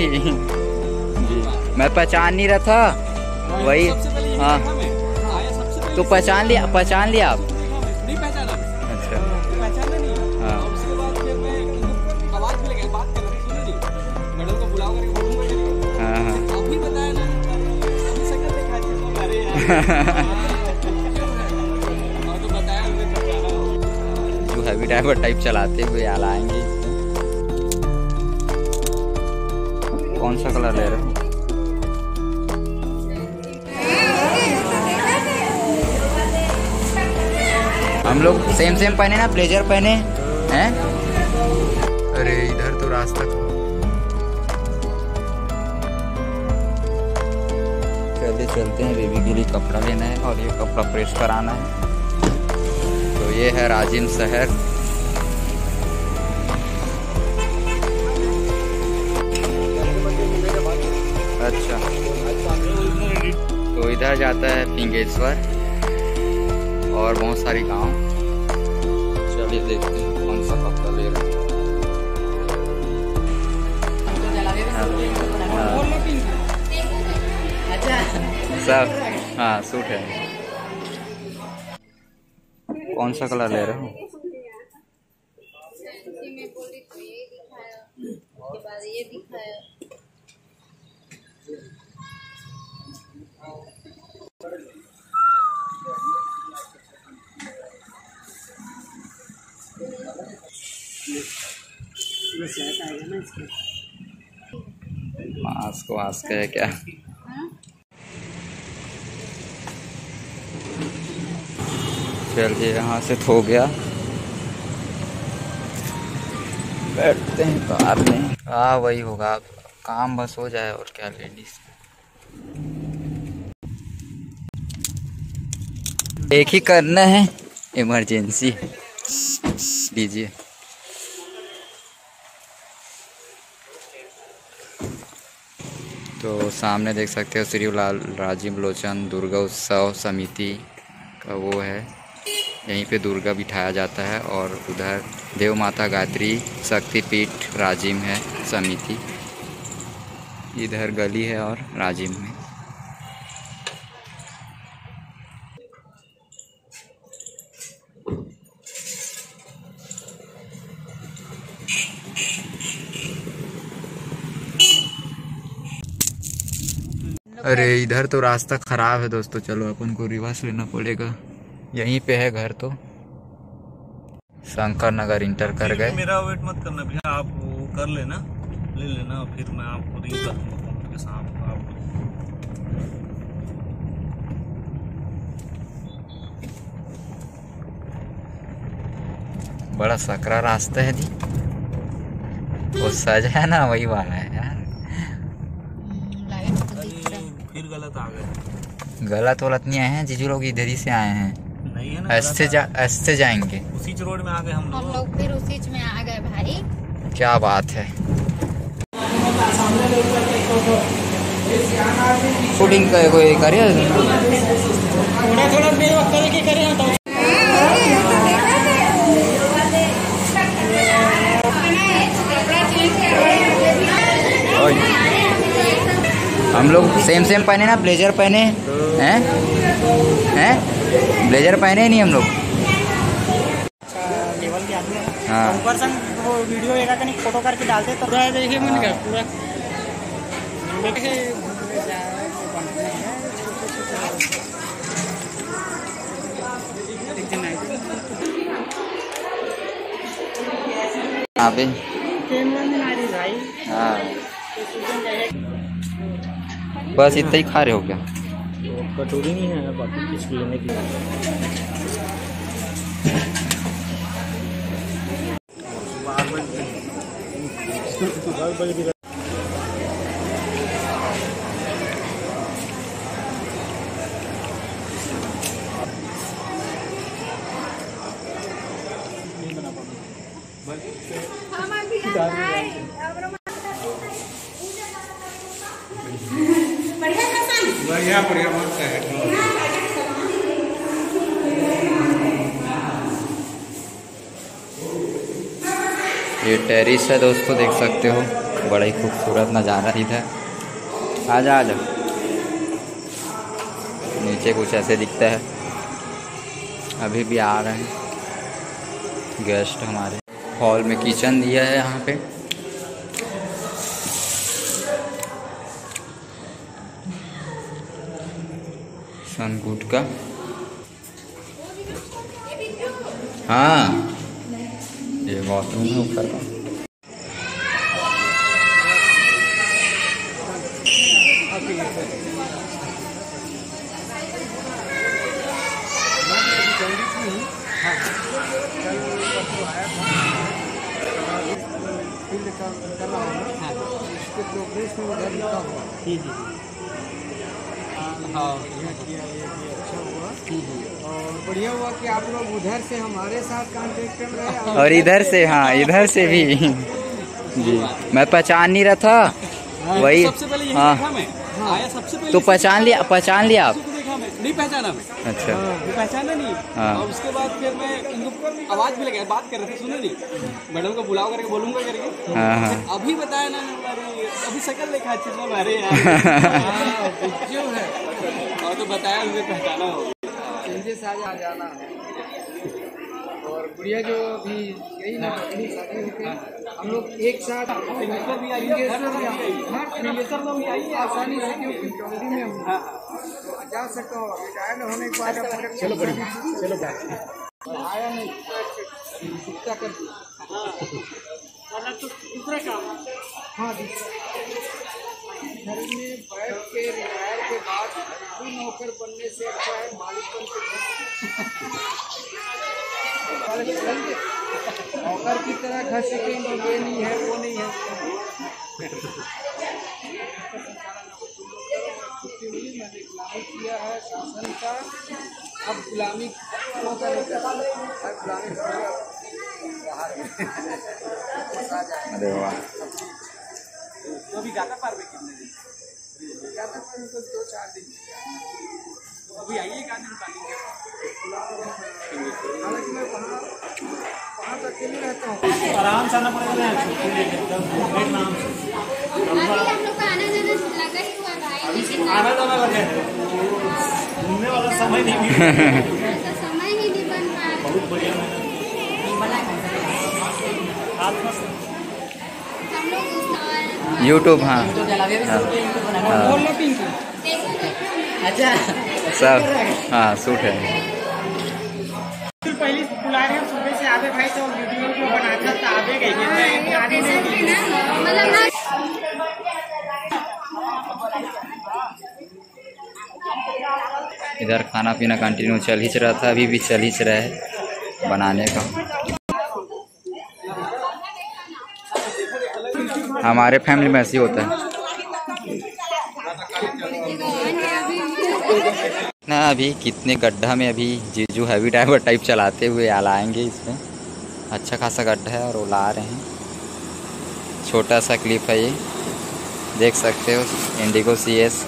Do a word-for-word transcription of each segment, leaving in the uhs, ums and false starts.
जी मैं पहचान नहीं रहा था वही। हाँ तो पहचान लिया, पहचान लिया आप? नहीं पहचाना। अच्छा पहचाना नहीं। हाँ उसके बाद फिर मैं आवाज भी लगा, बात कर रही सुनो जी, मैडम को बुलाओ करके फोटो कर। हाँ हाँ अभी बताया ना, अभी शक्ल देखा थी तो अरे यार और तो बताया हमें पहचाना। जो हैवी ड्राइवर टाइप चलाते हुए यार आएंगे। कौन सा कलर ले रहे हो? हम लोग सेम सेम पहने ना, ब्लेजर पहने हैं। अरे इधर तो रास्ता, चलते चलते हैं। बेबी के लिए कपड़ा लेना है और ये कपड़ा प्रेस कराना है। तो ये है राजिम शहर। अच्छा तो इधर जाता है पिंगेश्वर और बहुत सारी गांव। चलिए देखते हैं कौन सा कपड़ा ले रहे हैं। सब हाँ सूट है। कौन सा कलर ले रहे हो? मास्क वास्क है क्या? चलिए यहाँ से हो गया, बैठते हैं कार में। हाँ वही होगा, काम बस हो जाए और क्या। लेडीज एक ही करना है, इमरजेंसी दीजिए। तो सामने देख सकते हो श्री लाल राजीव लोचन दुर्गा उत्सव समिति का वो है। यहीं पे दुर्गा बिठाया जाता है और उधर देव माता गायत्री शक्तिपीठ राजिम है समिति। इधर गली है और राजिम में। अरे इधर तो रास्ता खराब है दोस्तों, चलो अपन को रिवर्स लेना पड़ेगा। यहीं पे है घर तो। शंकर नगर इंटर कर गए। मेरा वेट मत करना भैया, आप वो कर लेना, ले लेना, फिर मैं आपको रिंग कर दूंगा फोन के साथ। आप बड़ा सकरा रास्ता है जी, वो सज है ना वही वाला है यार। फिर गलत आ गए। गलत वलत नहीं आए हैं, जीजू लोग इधर ही से आए हैं। नहीं है ना, ऐसे जा ऐसे जाएंगे। उसी रोड में आ गए हम लोग। हम लोग फिर उसी में आ गए भाई। क्या बात है। शूटिंग का कोई करे थोड़ा थोड़ा मेरे वक्त के करे तो हम लोग सेम सेम पहने ना, ब्लेजर पहने हैं हैं ब्लेजर पहने नहीं हम लोग। लेवल के आदमी हाँ ऊपर से वो वीडियो एक कहीं फोटो करके डालते तो पूरा देखिए मन का पूरा देखिए। यहाँ पे भाई हाँ बस इतना ही खा रहे हो क्या? कटोरी नहीं है, बाकी कुछ लेने की। बढ़िया बढ़िया मस्त है। ये टेरिस है दोस्तों, देख सकते हो। बड़ा ही खूबसूरत नज़ारा इधर। आ जा आ जा। नीचे कुछ ऐसे दिखता है। अभी भी आ रहे हैं गेस्ट हमारे। हॉल में किचन दिया है यहाँ पे। सनगुड का। हाँ ये बाथरूम है ऊपर का। प्रोग्रेस में उधर लिखा हुआ। जी जी हाँ यह किया ये भी अच्छा हुआ और बढ़िया हुआ कि आप लोग उधर से हमारे साथ कांटेक्ट कर रहे हैं और इधर से हाँ इधर से भी जी मैं पहचान नहीं रहा था वही। सबसे पहले यही हाँ देखा मैं आया सबसे पहले तो पहचान लिया पहचान लिया आप? देखा मैं नहीं पहचाना मैं। अच्छा ये पहचाना नहीं। हाँ। और उसके बाद फिर मैं इनको आवाज भी लगा बात कर रहे थे सुने नहीं मैडम को बुलाओ करके बोलूंगा करके। हाँ हाँ अभी बताया ना हमारी अभी शक्ल देखा अच्छे से हमारे यार जो है और तो बताया मुझे पहचाना हो चेंजेस आ जाना है। और गुड़िया जो अभी यही ना शादी होके हम लोग एक साथ आसानी से क्योंकि टोली में हम जा सकते हो रिटायर्ड होने के बाद चलो बड़ी चलो आया नहीं चुपता कर दूसरा काम हाँ घर में बैठ के रिटायर के बाद भी नौकर बनने से अच्छा है मालिक बन के नौकर की तरह घर से ये नहीं है वो नहीं है। छुट्टी हुई मैंने गुलामी किया है शासन का अब गुलामी मौका नहीं गुलामी अरे वाह तो अभी गाता पार में कितने दिन गाता पार में दो चार दिन तो अभी आइए एक आदमी हालांकि मैं वहाँ वहाँ तक अकेले रहता हूँ आराम से आना पड़ेगा नाम से अभी हम लोग का आना जाना लगा ही हुआ भाई लेकिन आना जाना लगे घूमने वाला समय नहीं ऐसा समय ही नहीं बन पा रहा। बहुत बढ़िया हम लोग यूट्यूब हाँ अच्छा सब हाँ सूट है। पहले बुला रहे हैं सुबह से आवे भाई तो वीडियो को बनाता था आवे गई मतलब इधर खाना पीना कंटिन्यू चल ही रहा था अभी भी चल ही रहा है बनाने का। हमारे फैमिली में ऐसे ही होता है ना। अभी कितने गड्ढा में अभी जीजू हैवी ड्राइवर टाइप चलाते हुए आलाएंगे इसमें। अच्छा खासा गड्ढा है और वो ला रहे हैं। छोटा सा क्लिप है ये देख सकते हो इंडिगो सी एस।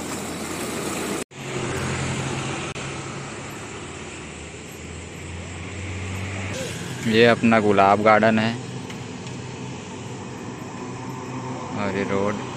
ये अपना गुलाब गार्डन है और ये रोड